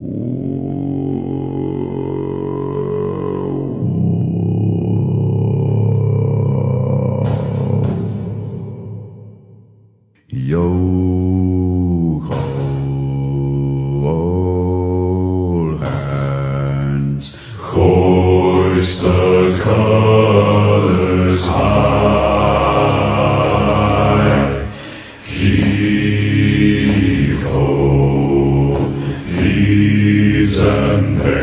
Yo ho, all hands, hoist the colors high. Heave ho, thieves and